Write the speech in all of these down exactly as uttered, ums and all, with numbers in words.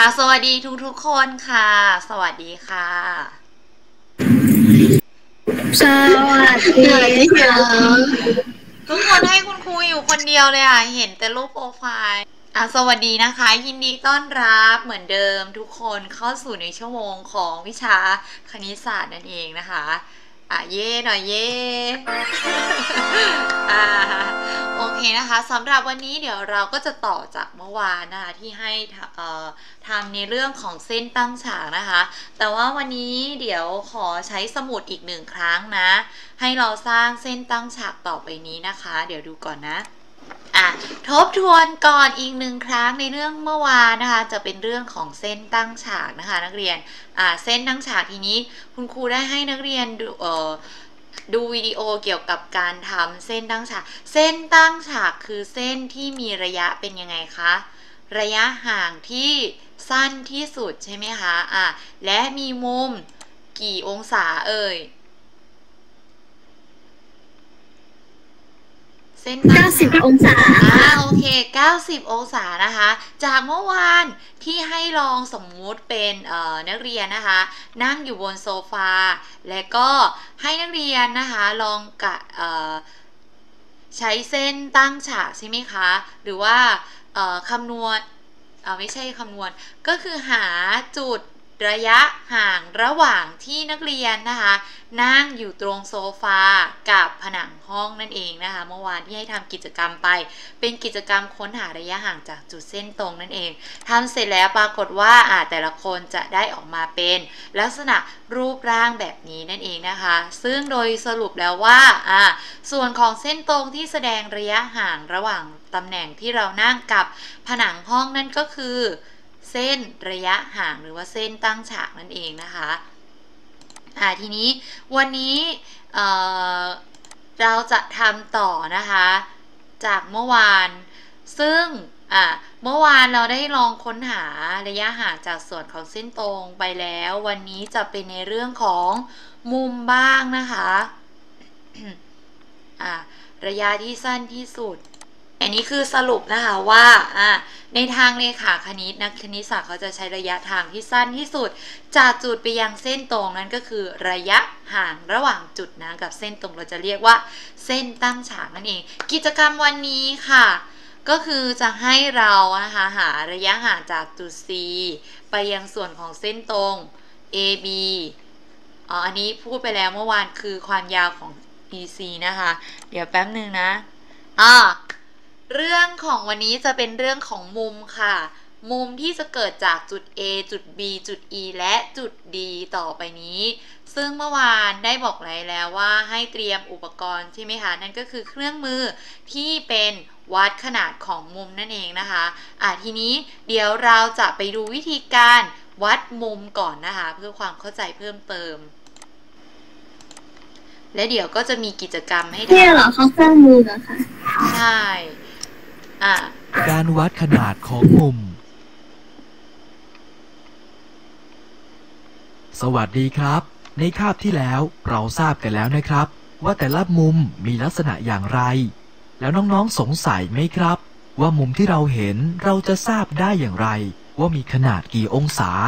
ค่ะสวัสดีทุกทุกคนค่ะสวัสดีค่ะสวัสดีค่ะทุกคนให้คุณครูอยู่คนเดียวเลยอ่ะเห็นแต่รูปโปรไฟล์อ่ะสวัสดีนะคะยินดีต้อนรับเหมือนเดิมทุกคนเข้าสู่ในชั่วโมงของวิชาคณิตศาสตร์นั่นเองนะคะอ่ะเย่หน่อยเย่อ่าโอเคนะคะสำหรับวันนี้เดี๋ยวเราก็จะต่อจากเมื่อวานนะคะที่ให้เอ่อทำในเรื่องของเส้นตั้งฉากนะคะแต่ว่าวันนี้เดี๋ยวขอใช้สมุดอีกหนึ่งครั้งนะให้เราสร้างเส้นตั้งฉากต่อไปนี้นะคะเดี๋ยวดูก่อนนะอ่ะทบทวนก่อนอีกหนึ่งครั้งในเรื่องเมื่อวานนะคะจะเป็นเรื่องของเส้นตั้งฉากนะคะนักเรียนอ่าเส้นตั้งฉากทีนี้คุณครูได้ให้นักเรียนดูเอ่อดูวิดีโอเกี่ยวกับการทำเส้นตั้งฉากเส้นตั้งฉากคือเส้นที่มีระยะเป็นยังไงคะระยะห่างที่สั้นที่สุดใช่ไหมคะอ่ะและมีมุมกี่องศาเอ่ยเส้นตั้งเก้าสิบฉากองศาอ่าค่ะโอเคเก้าสิบองศานะคะจากเมื่อวานที่ให้ลองสมมุติเป็นเอ่อนักเรียนนะคะนั่งอยู่บนโซฟาและก็ให้นักเรียนนะคะลองกะเอ่อใช้เส้นตั้งฉากใช่ไหมคะหรือว่าเอ่อคำนวณเอ่อไม่ใช่คำนวณก็คือหาจุดระยะห่างระหว่างที่นักเรียนนะคะนั่งอยู่ตรงโซฟากับผนังห้องนั่นเองนะคะเมื่อวานที่ให้ทำกิจกรรมไปเป็นกิจกรรมค้นหาระยะห่างจากจุดเส้นตรงนั่นเองทำเสร็จแล้วปรากฏว่าอ่าแต่ละคนจะได้ออกมาเป็นลักษณะรูปร่างแบบนี้นั่นเองนะคะซึ่งโดยสรุปแล้วว่าอ่าส่วนของเส้นตรงที่แสดงระยะห่างระหว่างตำแหน่งที่เรานั่งกับผนังห้องนั่นก็คือเส้นระยะห่างหรือว่าเส้นตั้งฉากนั่นเองนะคะอ่าทีนี้วันนี้เอ่อเราจะทำต่อนะคะจากเมื่อวานซึ่งอ่าเมื่อวานเราได้ลองค้นหาระยะห่างจากส่วนของเส้นตรงไปแล้ววันนี้จะเป็นในเรื่องของมุมบ้างนะคะอ่าระยะที่สั้นที่สุดอันนี้คือสรุปนะคะว่าอ่าในทางเลขาคณิตนักคณิตศาสตร์เขาจะใช้ระยะทางที่สั้นที่สุดจากจุดไปยังเส้นตรงนั้นก็คือระยะห่างระหว่างจุดนะกับเส้นตรงเราจะเรียกว่าเส้นตั้งฉากนั่นเองกิจกรรมวันนี้ค่ะก็คือจะให้เรานะคะหาระยะห่างจากจุด C ไปยังส่วนของเส้นตรง เอ บี อ๋ออันนี้พูดไปแล้วเมื่อวานคือความยาวของ อี ซี นะคะเดี๋ยวแป๊บหนึ่งนะอ่าเรื่องของวันนี้จะเป็นเรื่องของมุมค่ะมุมที่จะเกิดจากจุด A จุด B จุด E และจุด D ต่อไปนี้ซึ่งเมื่อวานได้บอกไว้แล้วว่าให้เตรียมอุปกรณ์ใช่ไหมคะนั่นก็คือเครื่องมือที่เป็นวัดขนาดของมุมนั่นเองนะคะอ่ะทีนี้เดี๋ยวเราจะไปดูวิธีการวัดมุมก่อนนะคะเพื่อความเข้าใจเพิ่มเติมและเดี๋ยวก็จะมีกิจกรรมให้ทำเนี่ยเหรอเขาเครื่องมือเหรอคะใช่อ่ะการวัดขนาดของมุมสวัสดีครับในคาบที่แล้วเราทราบกันแล้วนะครับว่าแต่ละมุมมีลักษณะอย่างไรแล้วน้องๆสงสัยไหมครับว่ามุมที่เราเห็นเราจะทราบได้อย่างไรว่ามีขนาดกี่องศา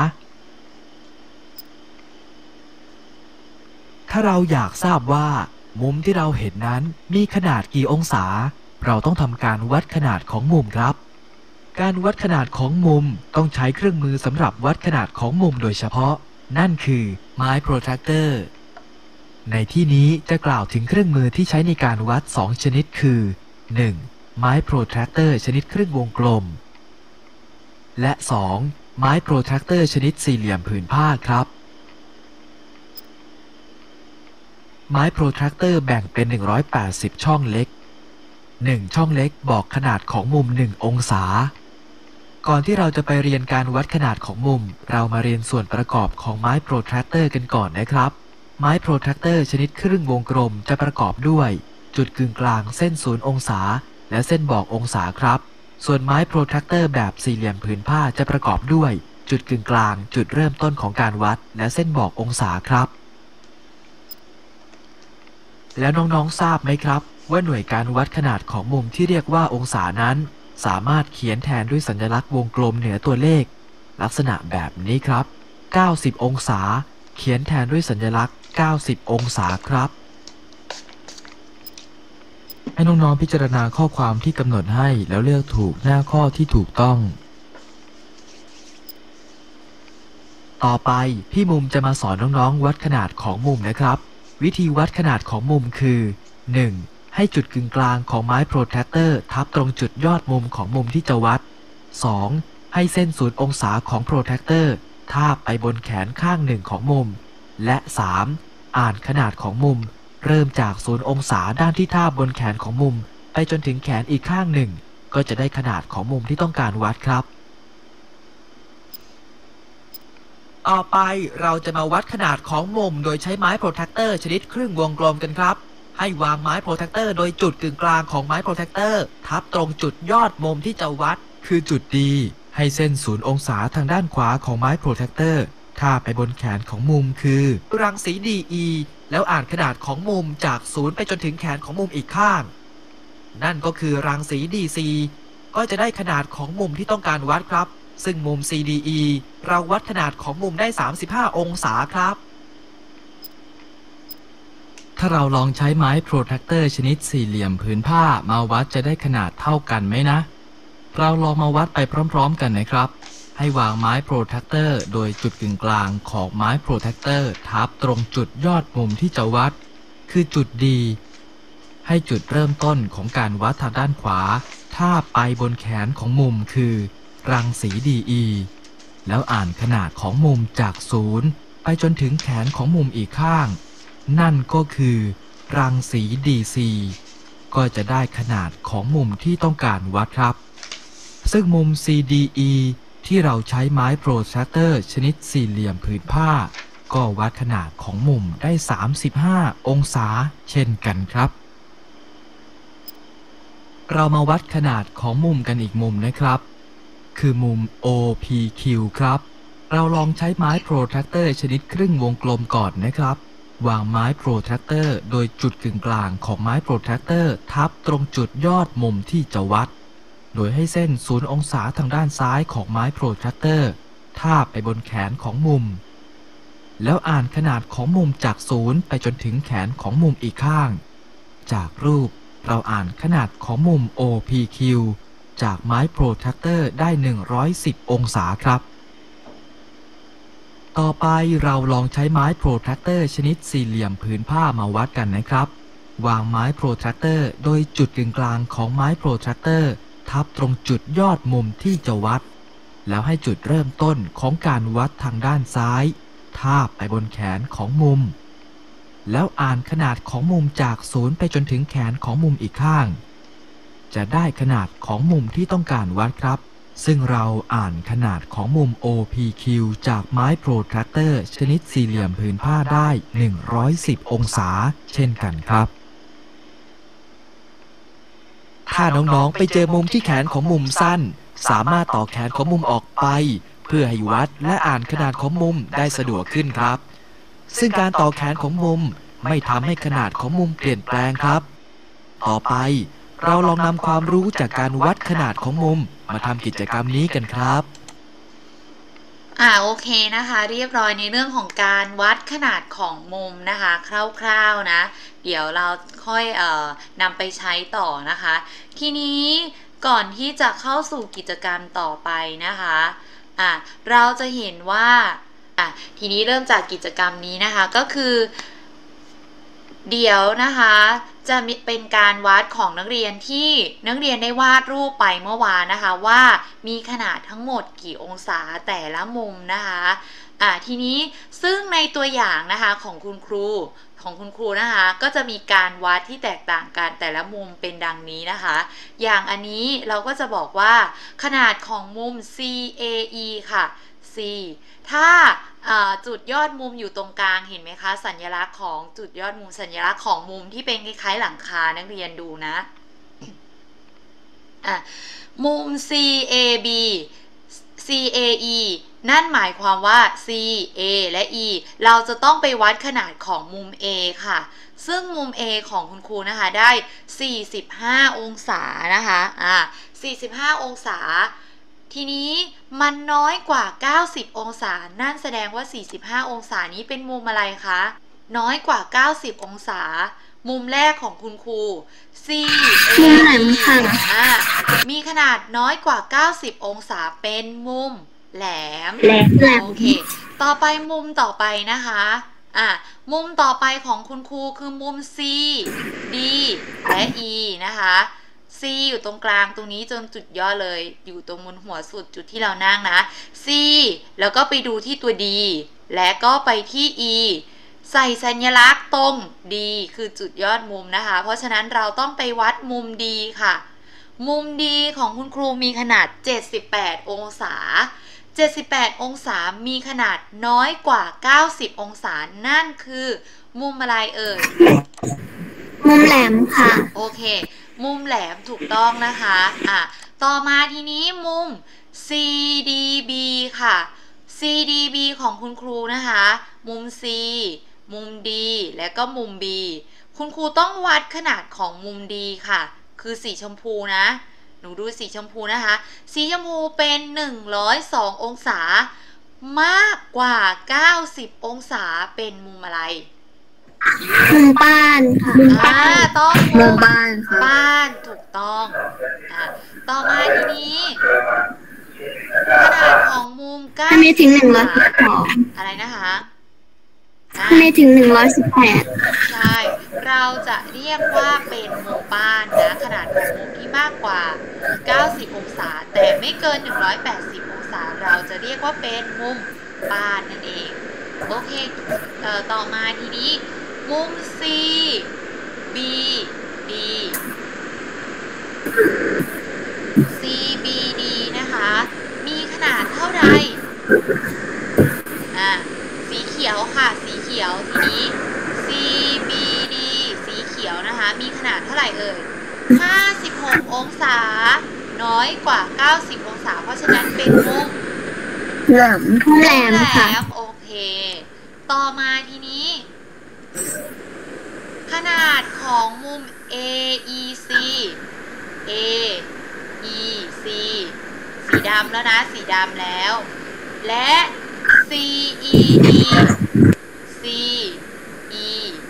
ถ้าเราอยากทราบว่ามุมที่เราเห็นนั้นมีขนาดกี่องศาเราต้องทำการวัดขนาดของมุมครับการวัดขนาดของมุมต้องใช้เครื่องมือสำหรับวัดขนาดของมุมโดยเฉพาะนั่นคือไม้โปรแทรคเตอร์ในที่นี้จะกล่าวถึงเครื่องมือที่ใช้ในการวัดสองชนิดคือ หนึ่ง. ไม้โปรแทรคเตอร์ชนิดครึ่งวงกลมและ สอง. ไม้โปรแทรคเตอร์ชนิดสี่เหลี่ยมผืนผ้าครับไม้โปรแทรคเตอร์แบ่งเป็นหนึ่งร้อยแปดสิบช่องเล็กหนึ่งช่องเล็กบอกขนาดของมุมหนึ่งองศาก่อนที่เราจะไปเรียนการวัดขนาดของมุมเรามาเรียนส่วนประกอบของไม้โปรแทรคเตอร์กันก่อนนะครับไม้โปรแทรคเตอร์ชนิดครึ่งวงกลมจะประกอบด้วยจุดกึ่งกลางเส้นศูนย์องศาและเส้นบอกองศาครับส่วนไม้โปรแทรคเตอร์แบบสี่เหลี่ยมผืนผ้าจะประกอบด้วยจุดกึ่งกลางจุดเริ่มต้นของการวัดและเส้นบอกองศาครับแล้วน้องๆทราบไหมครับว่าหน่วยการวัดขนาดของมุมที่เรียกว่าองศานั้นสามารถเขียนแทนด้วยสัญลักษณ์วงกลมเหนือตัวเลขลักษณะแบบนี้ครับเก้าสิบองศาเขียนแทนด้วยสัญลักษณ์เก้าสิบองศาครับให้น้องๆพิจารณาข้อความที่กำหนดให้แล้วเลือกถูกหน้าข้อที่ถูกต้องต่อไปพี่มุมจะมาสอนน้องๆวัดขนาดของมุมนะครับวิธีวัดขนาดของมุมคือ หนึ่ง. ให้จุดกึ่งกลางของไม้โปรแทรคเตอร์ทับตรงจุดยอดมุมของมุมที่จะวัด สอง. ให้เส้นศูนย์องศาของโปรแทรคเตอร์ทาบไปบนแขนข้างหนึ่งของมุมและ สาม. อ่านขนาดของมุมเริ่มจากศูนย์องศาด้านที่ทาบบนแขนของมุมไปจนถึงแขนอีกข้างหนึ่งก็จะได้ขนาดของมุมที่ต้องการวัดครับต่อไปเราจะมาวัดขนาดของมุมโดยใช้ไม้โปรแทรคเตอร์ชนิดครึ่งวงกลมกันครับให้วางไม้โปรแทรคเตอร์โดยจุดกึ่งกลางของไม้โปรแทรคเตอร์ทับตรงจุดยอดมุมที่จะวัดคือจุด D ให้เส้นศูนย์องศาทางด้านขวาของไม้โปรแทรคเตอร์ทาบไปบนแขนของมุมคือรังสี ดี อี แล้วอ่านขนาดของมุมจากศูนย์ไปจนถึงแขนของมุมอีกข้างนั่นก็คือรังสี ดี ซี ก็จะได้ขนาดของมุมที่ต้องการวัดครับซึ่งมุม ซี ดี อี เราวัดขนาดของมุมได้สามสิบห้าองศาครับถ้าเราลองใช้ไม้โปรแทรคเตอร์ชนิดสี่เหลี่ยมผืนผ้ามาวัดจะได้ขนาดเท่ากันไหมนะเราลองมาวัดไปพร้อมๆกันนะครับให้วางไม้โปรแทรคเตอร์โดยจุดกึ่งกลางของไม้โปรแทรคเตอร์ทับตรงจุดยอดมุมที่จะวัดคือจุด D ให้จุดเริ่มต้นของการวัดทางด้านขวาทาบไปบนแขนของมุมคือรังสี ดี อี แล้วอ่านขนาดของมุมจากศูนย์ไปจนถึงแขนของมุมอีกข้างนั่นก็คือรังสี ดี ซี ก็จะได้ขนาดของมุมที่ต้องการวัดครับซึ่งมุม ซี ดี อี ที่เราใช้ไม้โปรแทรคเตอร์ชนิดสี่เหลี่ยมผืนผ้าก็วัดขนาดของมุมได้สามสิบห้าองศาเช่นกันครับเรามาวัดขนาดของมุมกันอีกมุมนะครับคือมุม โอ พี คิว ครับเราลองใช้ไม้โปรแทรคเตอร์ชนิดครึ่งวงกลมก่อนนะครับวางไม้โปรแทรคเตอร์โดยจุดกึ่งกลางของไม้โปรแทรคเตอร์ทับตรงจุดยอดมุมที่จะวัดโดยให้เส้นศูนย์องศาทางด้านซ้ายของไม้โปรแทรคเตอร์ทาบไปบนแขนของมุมแล้วอ่านขนาดของมุมจากศูนย์ไปจนถึงแขนของมุมอีกข้างจากรูปเราอ่านขนาดของมุม โอ พี คิว จากไม้โปรแทรคเตอร์ได้หนึ่งร้อยสิบองศาครับต่อไปเราลองใช้ไม้โปรแทรคเตอร์ชนิดสี่เหลี่ยมผืนผ้ามาวัดกันนะครับวางไม้โปรแทรคเตอร์โดยจุดกึ่งกลางของไม้โปรแทรคเตอร์ทับตรงจุดยอดมุมที่จะวัดแล้วให้จุดเริ่มต้นของการวัดทางด้านซ้ายทาบไปบนแขนของมุมแล้วอ่านขนาดของมุมจากศูนย์ไปจนถึงแขนของมุมอีกข้างจะได้ขนาดของมุมที่ต้องการวัดครับซึ่งเราอ่านขนาดของมุม โอ พี คิว จากไม้โปรแทรคเตอร์ชนิดสี่เหลี่ยมผืนผ้าได้หนึ่งร้อยสิบองศาเช่นกันครับถ้าน้องๆไปเจอมุมที่แขนของมุมสั้นสามารถต่อแขนของมุมออกไปเพื่อให้วัดและอ่านขนาดของมุมได้สะดวกขึ้นครับซึ่งการต่อแขนของมุมไม่ทำให้ขนาดของมุมเปลี่ยนแปลงครับต่อไปเราลองนำความรู้จากการวัดขนาดของมุมมาทำกิจกรรมนี้กันครับอ่าโอเคนะคะเรียบร้อยในเรื่องของการวัดขนาดของมุมนะคะคร่าวๆนะเดี๋ยวเราค่อยเอ่อนำไปใช้ต่อนะคะทีนี้ก่อนที่จะเข้าสู่กิจกรรมต่อไปนะคะอ่ะเราจะเห็นว่าอ่ะทีนี้เริ่มจากกิจกรรมนี้นะคะก็คือเดี๋ยวนะคะจะเป็นการวัดของนักเรียนที่นักเรียนได้วาดรูปไปเมื่อวานนะคะว่ามีขนาดทั้งหมดกี่องศาแต่ละมุมนะคะอ่ะทีนี้ซึ่งในตัวอย่างนะคะของคุณครูของคุณครูนะคะก็จะมีการวัดที่แตกต่างกันแต่ละมุมเป็นดังนี้นะคะอย่างอันนี้เราก็จะบอกว่าขนาดของมุม ซี เอ อี ค่ะ C ถ้าจุดยอดมุมอยู่ตรงกลางเห็นไหมคะสัญลักษณ์ของจุดยอดมุมสัญลักษณ์ของมุมที่เป็นคล้ายๆหลังคานักเรียนดูนะอ่ะมุม ซี เอ บี ซี เอ อี นั่นหมายความว่า C A และ E เราจะต้องไปวัดขนาดของมุม A ค่ะซึ่งมุม A ของคุณครูนะคะได้สี่สิบห้าองศานะคะอ่าสี่สิบห้าองศาทีนี้มันน้อยกว่าเก้าสิบองศานั่นแสดงว่าสี่สิบห้าองศานี้เป็นมุมอะไรคะน้อยกว่าเก้าสิบองศามุมแรกของคุณครู C A D อ่ามีขนาดน้อยกว่าเก้าสิบองศาเป็นมุมแหลมแหลมโอเคต่อไปมุมต่อไปนะคะอ่ะมุมต่อไปของคุณครูคือมุม C D และ E นะคะ C อยู่ตรงกลางตรงนี้จนจุดย่อเลยอยู่ตรงบนหัวสุดจุดที่เรานั่งนะ C แล้วก็ไปดูที่ตัว D และก็ไปที่ E ใส่สัญลักษณ์ตรง D คือจุดยอดมุมนะคะเพราะฉะนั้นเราต้องไปวัดมุม D ค่ะมุม D ของคุณครูมีขนาดเจ็ดสิบแปดองศาเจ็ดสิบแปดองศามีขนาดน้อยกว่าเก้าสิบองศานั่นคือมุมอะไรเอ่ยมุมแหลมค่ะโอเคมุมแหลมถูกต้องนะคะอ่ะต่อมาทีนี้มุม C D B ค่ะ C D B ของคุณครูนะคะมุม C มุม D และก็มุม B คุณครูต้องวัดขนาดของมุม D ค่ะคือสีชมพูนะหนูดูสีชมพูนะคะสีชมพูเป็นหนึ่งร้อยสององศามากกว่าเก้าสิบองศาเป็นมุมอะไรมุมบ้านค่ะอ่าต้องมุมบ้านค่ะบ้านถูกต้องอ่าต่อมาทีนี้ขนาดของมุมเก้าไม่ถึงหนึ่งร้อยสิบสองอะไรนะคะไม่ถึงหนึ่งร้อยสิบแปดใช่เราจะเรียกว่าเป็นมุมบ้านนะขนาดของมุมที่มากกว่าเก้าสิบองศาแต่ไม่เกินหนึ่งร้อยแปดสิบองศาเราจะเรียกว่าเป็นมุมบ้านนั่นเองโอเคเอ่อต่อมาทีนี้มุม C B D C B D นะคะมีขนาดเท่าไหร่อ่ะสีเขียวค่ะสีเขียวทีนี้ C B D สีเขียวนะคะมีขนาดเท่าไหร่เอ่ยห้าสิบหกองศาน้อยกว่าเก้าสิบองศาเพราะฉะนั้นเป็นมุมแหลมแหลมค่ะโอเคต่อมาทีนี้ขนาดของมุม A E C A E C สีดำแล้วนะสีดำแล้วและ C E D C E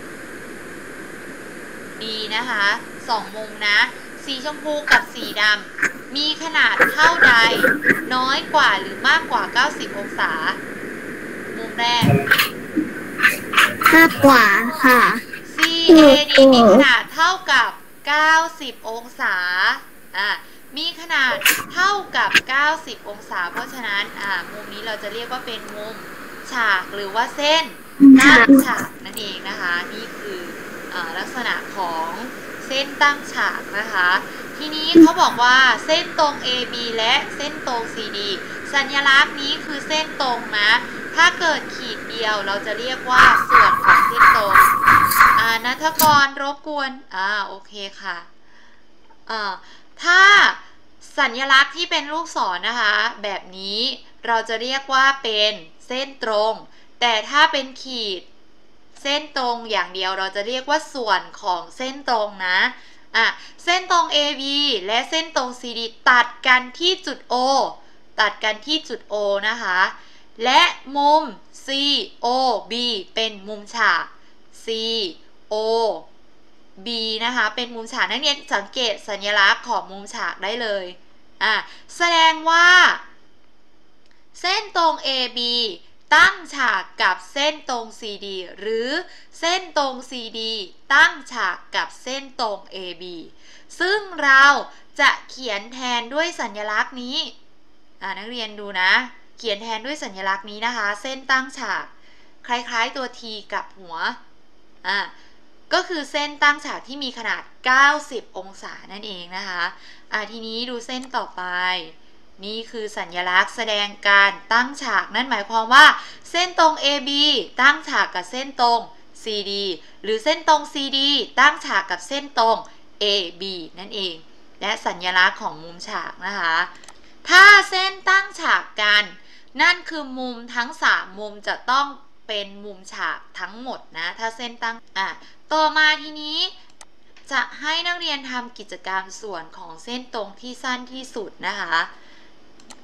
D นะคะสองมุมนะสีชมพูกับสีดำมีขนาดเท่าใดน้อยกว่าหรือมากกว่าเก้าสิบองศามุมแรกมากกว่าค่ะ C A D มีขนาดเท่ากับเก้าสิบองศาอ่ะมีขนาดเท่ากับเก้าสิบองศาเพราะฉะนั้นอ่ะมุมนี้เราจะเรียกว่าเป็นมุมฉากหรือว่าเส้นตั้งฉากนั่นเองนะคะนี่คืออ่าลักษณะของเส้นตั้งฉากนะคะทีนี้เขาบอกว่าเส้นตรง A B และเส้นตรง C D สัญลักษณ์นี้คือเส้นตรงนะถ้าเกิดขีดเดียวเราจะเรียกว่าส่วนของเส้นตรงอ่าณัฐกรรบกวนอ่าโอเคค่ะอ่าถ้าสัญลักษณ์ที่เป็นลูกศรนะคะแบบนี้เราจะเรียกว่าเป็นเส้นตรงแต่ถ้าเป็นขีดเส้นตรงอย่างเดียวเราจะเรียกว่าส่วนของเส้นตรงนะอ่ะเส้นตรง เอ บี และเส้นตรง ซี ดี ตัดกันที่จุด O ตัดกันที่จุด O นะคะและมุม ซี โอ บี เป็นมุมฉาก C O B นะคะเป็นมุมฉากนักเรียนสังเกตสัญลักษณ์ของมุมฉากได้เลยอ่ะแสดงว่าเส้นตรง เอ บี ตั้งฉากกับเส้นตรง ซี ดี หรือเส้นตรง ซี ดี ตั้งฉากกับเส้นตรง เอ บี ซึ่งเราจะเขียนแทนด้วยสัญลักษณ์นี้อ่ะนักเรียนดูนะเขียนแทนด้วยสัญลักษณ์นี้นะคะเส้นตั้งฉากคล้ายๆตัว T กับหัวอ่ะก็คือเส้นตั้งฉากที่มีขนาดเก้าสิบองศานั่นเองนะคะอ่ะทีนี้ดูเส้นต่อไปนี่คือสัญลักษณ์แสดงการตั้งฉากนั่นหมายความว่าเส้นตรง เอ บี ตั้งฉากกับเส้นตรง ซี ดี หรือเส้นตรง ซี ดี ตั้งฉากกับเส้นตรง เอ บี นั่นเองและสัญลักษณ์ของมุมฉากนะคะถ้าเส้นตั้งฉากกันนั่นคือมุมทั้งสามมุมจะต้องเป็นมุมฉากทั้งหมดนะถ้าเส้นตั้งอ่ะต่อมาทีนี้จะให้นักเรียนทำกิจกรรมส่วนของเส้นตรงที่สั้นที่สุดนะคะ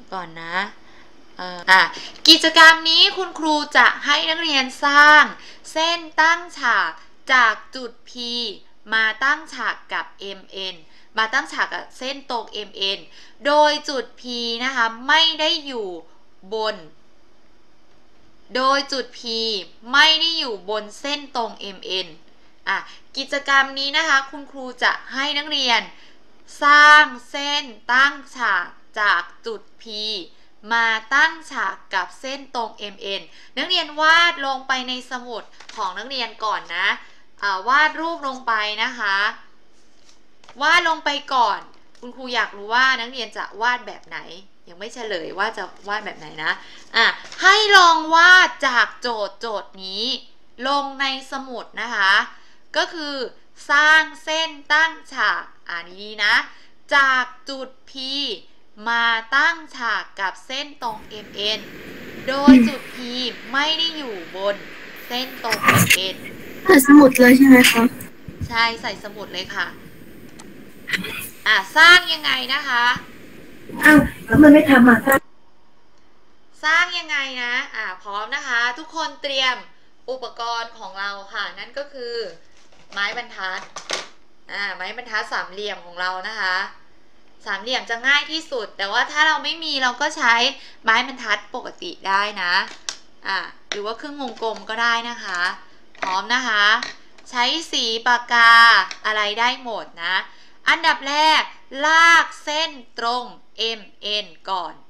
ก่อนนะเอ่ออ่ะกิจกรรมนี้คุณครูจะให้นักเรียนสร้างเส้นตั้งฉากจากจุด P มาตั้งฉากกับ เอ็ม เอ็น มาตั้งฉากกับเส้นตรง เอ็ม เอ็น โดยจุด P นะคะไม่ได้อยู่บนโดยจุด P ไม่ได้อยู่บนเส้นตรง เอ็ม เอ็น อ่ะกิจกรรมนี้นะคะคุณครูจะให้นักเรียนสร้างเส้นตั้งฉากจากจุด P มาตั้งฉากกับเส้นตรง เอ็ม เอ็น นักเรียนวาดลงไปในสมุดของนักเรียนก่อนนะอ่าวาดรูปลงไปนะคะวาดลงไปก่อนคุณครูอยากรู้ว่านักเรียนจะวาดแบบไหนยังไม่เฉลยว่าจะวาดแบบไหนนะอ่ะให้ลองวาดจากโจทย์โจทย์นี้ลงในสมุดนะคะก็คือสร้างเส้นตั้งฉากอ่านี้นะจากจุด P มาตั้งฉากกับเส้นตรง เอ็ม เอ็น โดยจุด P ไม่ได้อยู่บนเส้นตรง เอ็ม เอ็นเปิดสมุดเลยใช่ไหมคะใช่ใส่สมุดเลยค่ะอ่ะสร้างยังไงนะคะอ้าวแล้วมันไม่ทำอ่ะสร้างสร้างยังไงนะอ่ะพร้อมนะคะทุกคนเตรียมอุปกรณ์ของเราค่ะนั่นก็คือไม้บรรทัดอ่าไม้บรรทัดสามเหลี่ยมของเรานะคะสามเหลี่ยมจะง่ายที่สุดแต่ว่าถ้าเราไม่มีเราก็ใช้ไม้บรรทัดปกติได้นะอ่าหรือว่าครึ่งวงกลมก็ได้นะคะพร้อมนะคะใช้สีปากกาอะไรได้หมดนะอันดับแรกลากเส้นตรง เอ็ม เอ็น ก่อน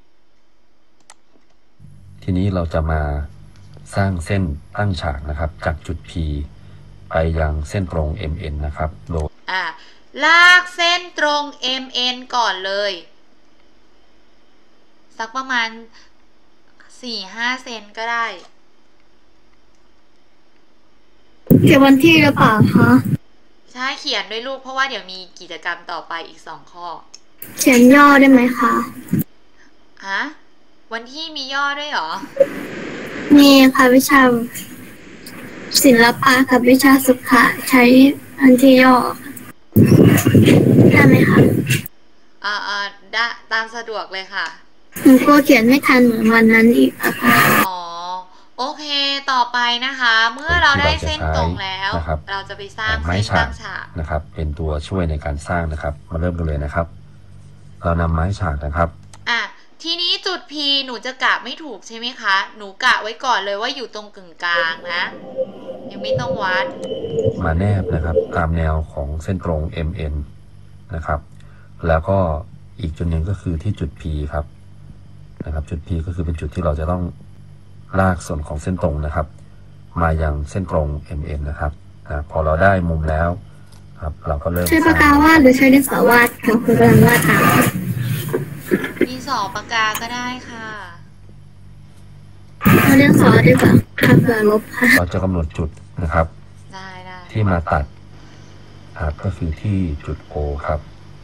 ทีนี้เราจะมาสร้างเส้นตั้งฉากนะครับจากจุด P ไปยังเส้นตรง เอ็ม เอ็น นะครับโดยอ่าลากเส้นตรง เอ็ม เอ็น ก่อนเลยสักประมาณ สี่ถึงห้า เซนก็ได้เขียนวันที่หรือเปล่าคะใช่เขียนด้วยลูกเพราะว่าเดี๋ยวมีกิจกรรมต่อไปอีกสองข้อเขียนย่อได้ไหมคะฮะวันที่มีย่อด้วยเหรอมีค่ะวิชาศิลปะกับวิชาสุขะใช้อันที่ย่อได้ไหมคะอ่าอ่าได้ตามสะดวกเลยค่ะหนูกลัวเขียนไม่ทันเหมือนวันนั้นอีกอะค่ะอ๋อโอเคต่อไปนะคะเมื่อเราได้เส้นตรงแล้วเราจะไปสร้างเส้นตั้งฉากนะครับเป็นตัวช่วยในการสร้างนะครับมาเริ่มกันเลยนะครับเรานำไม้ฉากนะครับอ่ะทีนี้จุด P หนูจะกะไม่ถูกใช่ไหมคะหนูกะไว้ก่อนเลยว่าอยู่ตรงกึ่งกลางนะยังไม่ต้องวัดมาแนบนะครับตามแนวของเส้นตรง เอ็ม เอ็น นะครับแล้วก็อีกจุดหนึ่งก็คือที่จุด P ครับนะครับจุด P ก็คือเป็นจุดที่เราจะต้องลากส่วนของเส้นตรงนะครับมายังเส้นตรง เอ็ม เอ็น นะครับนะพอเราได้มุมแล้วครับเราก็เริ่มใช้ปากกาวาดหรือใช้ดินสอวาดค่ะคุณกำลังวาดตามดินสอปากกาก็ได้ค่ะเอาดินสอดีกว่าค่ะเผื่อลบค่ะเราจะกำหนดจุดนะครับได้ได้ที่มาตัดครับก็คือที่จุด O ครับ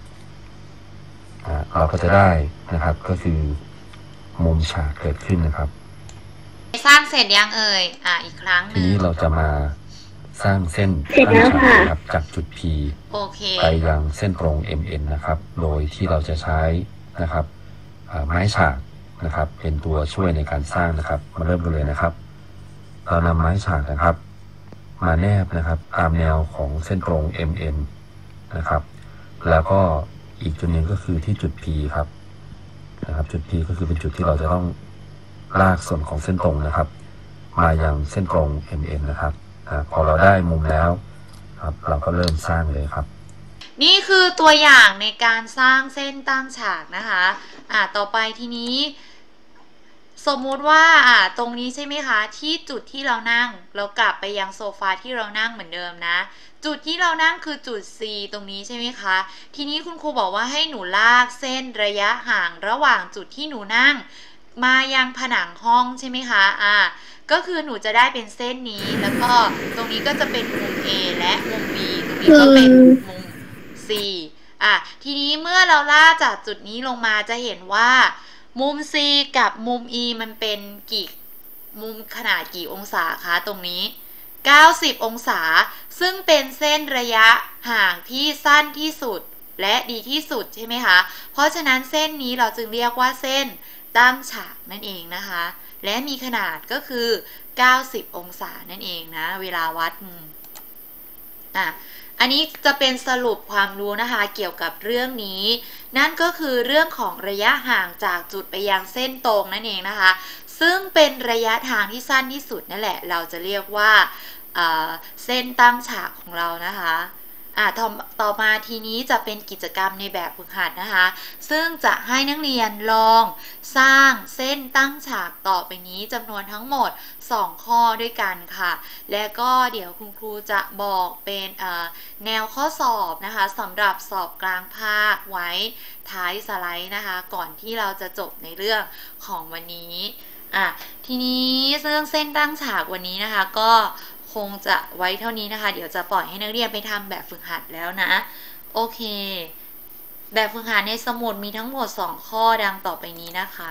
เราก็จะได้นะครับก็คือมุมฉากเกิดขึ้นนะครับสร้างเสร็จยังเอ่ยอ่ะอีกครั้งทีนี้เราจะมาสร้างเส้นตั้งฉากนะครับจากจุด P ไปยังเส้นตรง เอ็ม เอ็น นะครับโดยที่เราจะใช้นะครับไม้ฉากนะครับเป็นตัวช่วยในการสร้างนะครับมาเริ่มกันเลยนะครับเรานำไม้ฉากนะครับมาแนบนะครับตามแนวของเส้นตรง เอ็ม เอ็น นะครับแล้วก็อีกจุดหนึ่งก็คือที่จุด P ครับนะครับจุด P ก็คือเป็นจุดที่เราจะต้องลากส่วนของเส้นตรงนะครับมายังเส้นตรง เอ็ม เอ็น นะครับอพอเราได้มุมแล้วครับเราก็เริ่มสร้างเลยครับนี่คือตัวอย่างในการสร้างเส้นตั้งฉากนะคะอ่าต่อไปทีนี้สมมุติว่าอ่าตรงนี้ใช่ไหมคะที่จุดที่เรานั่งเรากลับไปยังโซฟาที่เรานั่งเหมือนเดิมนะจุดที่เรานั่งคือจุด C ตรงนี้ใช่ไหมคะทีนี้คุณครูบอกว่าให้หนูลากเส้นระยะห่างระหว่างจุดที่หนูนั่งมายังผนังห้องใช่ไหมคะอ่าก็คือหนูจะได้เป็นเส้นนี้แล้วก็ตรงนี้ก็จะเป็นมุม A และมุม B ตรงนี้ก็เป็นมุม C อ่ะทีนี้เมื่อเราลากจากจุดนี้ลงมาจะเห็นว่ามุม C กับมุม E มันเป็นกี่มุมขนาดกี่องศาคะตรงนี้เก้าสิบองศาซึ่งเป็นเส้นระยะห่างที่สั้นที่สุดและดีที่สุดใช่ไหมคะเพราะฉะนั้นเส้นนี้เราจึงเรียกว่าเส้นตั้งฉากนั่นเองนะคะและมีขนาดก็คือเก้าสิบองศานั่นเองนะเวลาวัดอ่ะอันนี้จะเป็นสรุปความรู้นะคะเกี่ยวกับเรื่องนี้นั่นก็คือเรื่องของระยะห่างจากจุดไปยังเส้นตรงนั่นเองนะคะซึ่งเป็นระยะทางที่สั้นที่สุดนั่นแหละเราจะเรียกว่าเส้นตั้งฉากของเรานะคะอ่ะต่อมาทีนี้จะเป็นกิจกรรมในแบบฝึกหัดนะคะซึ่งจะให้นักเรียนลองสร้างเส้นตั้งฉากต่อไปนี้จำนวนทั้งหมดสองข้อด้วยกันค่ะและก็เดี๋ยวคุณครูจะบอกเป็นแนวข้อสอบนะคะสำหรับสอบกลางภาคไว้ท้ายสไลด์นะคะก่อนที่เราจะจบในเรื่องของวันนี้อ่ะทีนี้เรื่องเส้นตั้งฉากวันนี้นะคะก็คงจะไว้เท่านี้นะคะเดี๋ยวจะปล่อยให้นักเรียนไปทำแบบฝึกหัดแล้วนะโอเคแบบฝึกหัดในสมุดมีทั้งหมดสองข้อดังต่อไปนี้นะคะ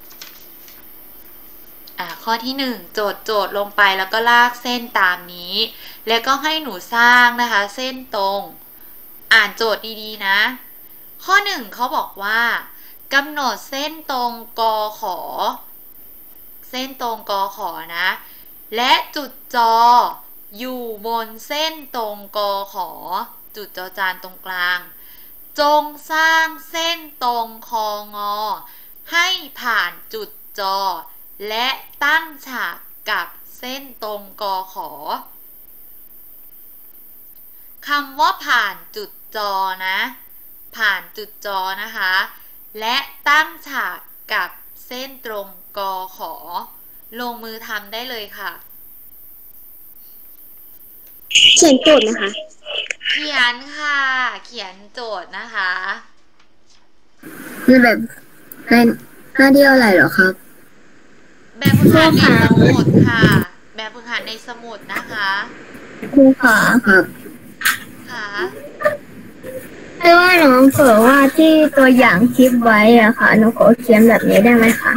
อ่ะข้อที่หนึ่งโจทย์โจทย์ลงไปแล้วก็ลากเส้นตามนี้แล้วก็ให้หนูสร้างนะคะเส้นตรงอ่านโจทย์ดีๆนะข้อหนึ่งเขาบอกว่ากำหนดเส้นตรงกขอเส้นตรงกขอนะและจุดจออยู่บนเส้นตรงกขอจุดจอจานตรงกลางจงสร้างเส้นตรงคองอให้ผ่านจุดจอและตั้งฉากกับเส้นตรงกขอคำว่าผ่านจุดจอนะผ่านจุดจอนะคะและตั้งฉากกับเส้นตรงกขอลงมือทำได้เลยค่ะเขียนโจทย์นะคะเขียนค่ะเขียนโจทย์นะคะคือแบบในหน้าเดียวอะไรหรอครับแบบฝึกหัดในสมุดค่ะแบบฝึกหัดในสมุดนะคะครูขาครับค่ะแต่ว่าน้องเผอว่าที่ตัวอย่างคลิปไว้อะค่ะหนูขอเขียนแบบนี้ได้ไหมคะ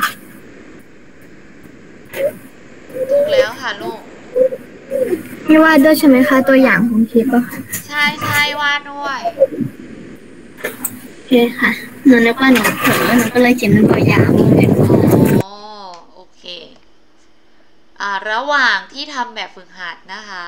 ถูกแล้วค่ะลูกพี่วาดด้วยใช่ไหมคะตัวอย่างของคลิปอะค่ะใช่ใช่วาดด้วยโอเคค่ะหนูนึกว่าหนูเผลอหนูก็เลยเขียนเป็นตัวอย่างเลยอ๋อโอเคอ่าระหว่างที่ทำแบบฝึกหัดนะคะ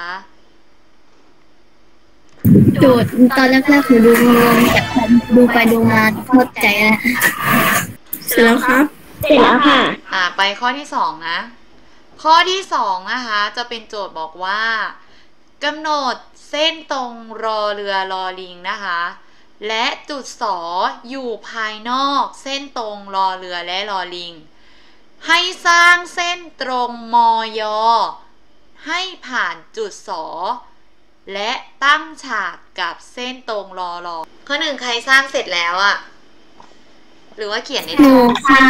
โจทย์ตอนแรกๆคือดูงงแต่พอดูไปดูมาเข้าใจแล้วเสร็จแล้วครับเสร็จแล้วค่ะอ่าไปข้อที่สองนะข้อที่สองนะคะจะเป็นโจทย์บอกว่ากำหนดเส้นตรงรอเรือรอลิงนะคะและจุดสออยู่ภายนอกเส้นตรงรอเรือและรอลิงให้สร้างเส้นตรงมยให้ผ่านจุดสอและตั้งฉากกับเส้นตรงรอรอข้อหนึ่งใครสร้างเสร็จแล้วอะหรือว่าเขียนในตัวค่ะ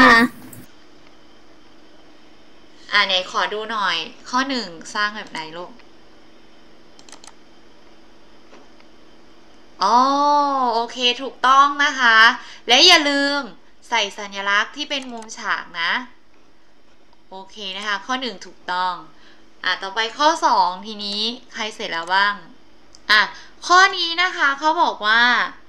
อ่าไหนขอดูหน่อยข้อหนึ่งสร้างแบบไหนลูกอ๋อโอเคถูกต้องนะคะและอย่าลืมใส่สัญลักษณ์ที่เป็นมุมฉากนะโอเคนะคะข้อหนึ่งถูกต้องอ่ะต่อไปข้อสองทีนี้ใครเสร็จแล้วบ้างอ่ะข้อนี้นะคะเขาบอกว่า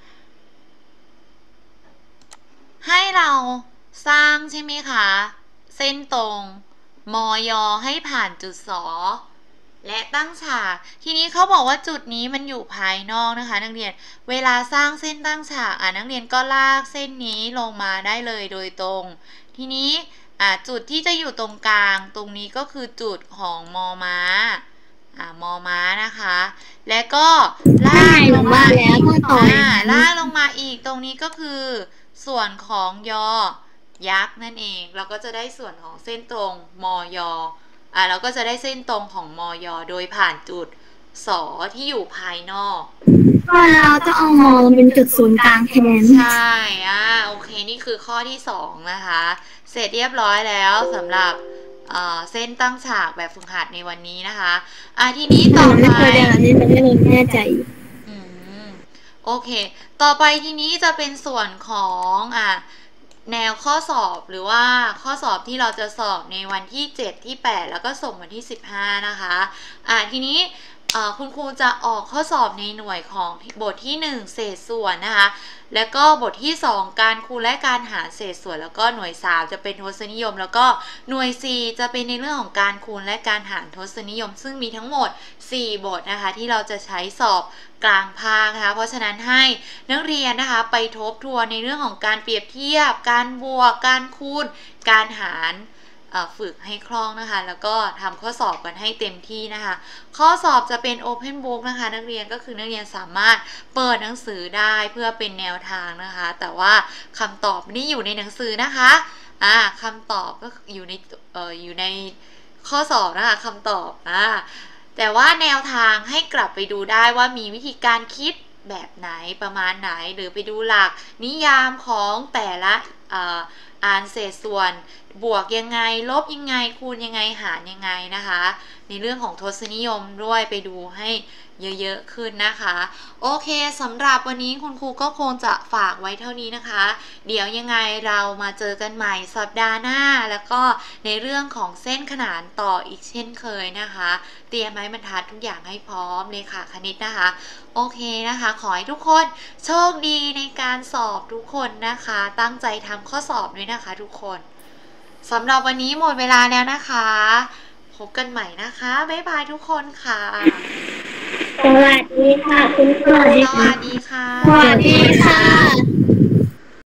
ให้เราสร้างใช่ไหมคะเส้นตรงมยให้ผ่านจุดสอและตั้งฉากทีนี้เขาบอกว่าจุดนี้มันอยู่ภายนอกนะคะนักเรียนเวลาสร้างเส้นตั้งฉากอ่ะนักเรียนก็ลากเส้นนี้ลงมาได้เลยโดยตรงทีนี้อ่ะจุดที่จะอยู่ตรงกลางตรงนี้ก็คือจุดของมอม้าอ่ะมอม้านะคะและก็ลากลงมาอีกอ่ะลากลงมาอีกตรงนี้ก็คือส่วนของยอยักษ์นั่นเองเราก็จะได้ส่วนของเส้นตรงมยอ่ะเราก็จะได้เส้นตรงของมยโดยผ่านจุดสอที่อยู่ภายนอกเราจะเอามอเป็นจุดศูนย์กลางแทนใช่อ่ะโอเคนี่คือข้อที่สองนะคะเสร็จเรียบร้อยแล้วสำหรับเอ่อเส้นตั้งฉากแบบฝึกหัดในวันนี้นะคะอ่ะทีนี้ต่อไปไม่เคยได้อันนี้ไม่รู้แน่ใจอืมโอเคต่อไปทีนี้จะเป็นส่วนของอ่ะแนวข้อสอบหรือว่าข้อสอบที่เราจะสอบในวันที่เจ็ดที่แปดแล้วก็ส่งวันที่สิบห้านะคะอ่ะทีนี้คุณครูจะออกข้อสอบในหน่วยของบทที่หนึ่งเศษส่วนนะคะแล้วก็บทที่สองการคูณและการหารเศษส่วนแล้วก็หน่วยสามจะเป็นทศนิยมแล้วก็หน่วยสี่จะเป็นในเรื่องของการคูณและการหารทศนิยมซึ่งมีทั้งหมดสี่บทนะคะที่เราจะใช้สอบกลางภาคนะคะเพราะฉะนั้นให้นักเรียนนะคะไปทบทวนในเรื่องของการเปรียบเทียบการบวกการคูณการหารฝึกให้คล่องนะคะแล้วก็ทำข้อสอบกันให้เต็มที่นะคะข้อสอบจะเป็น Open Book นะคะนักเรียนก็คือนักเรียนสามารถเปิดหนังสือได้เพื่อเป็นแนวทางนะคะแต่ว่าคำตอบไม่ได้อยู่ในหนังสือนะคะอ่าคำตอบก็อยู่ในเอ่ออยู่ในข้อสอบนะคะคำตอบอ่าแต่ว่าแนวทางให้กลับไปดูได้ว่ามีวิธีการคิดแบบไหนประมาณไหนหรือไปดูหลักนิยามของแต่ละอ่านเศษส่วนบวกยังไงลบยังไงคูณยังไงหารยังไงนะคะในเรื่องของทศนิยมด้วยไปดูให้เยอะๆขึ้นนะคะโอเคสำหรับวันนี้คุณครูก็คงจะฝากไว้เท่านี้นะคะเดี๋ยวยังไงเรามาเจอกันใหม่สัปดาห์หน้าแล้วก็ในเรื่องของเส้นขนานต่ออีกเช่นเคยนะคะเตรียมไม้บรรทัดทุกอย่างให้พร้อมเลยค่ะคณิตนะคะโอเคนะคะขอให้ทุกคนโชคดีในการสอบทุกคนนะคะตั้งใจทำข้อสอบด้วยนะคะทุกคนสำหรับวันนี้หมดเวลาแล้วนะคะพบกันใหม่นะคะบ๊ายบายทุกคนค่ะสวัสดีค่ะคุณครูสวัสดีค่ะสวัสดีค่ะ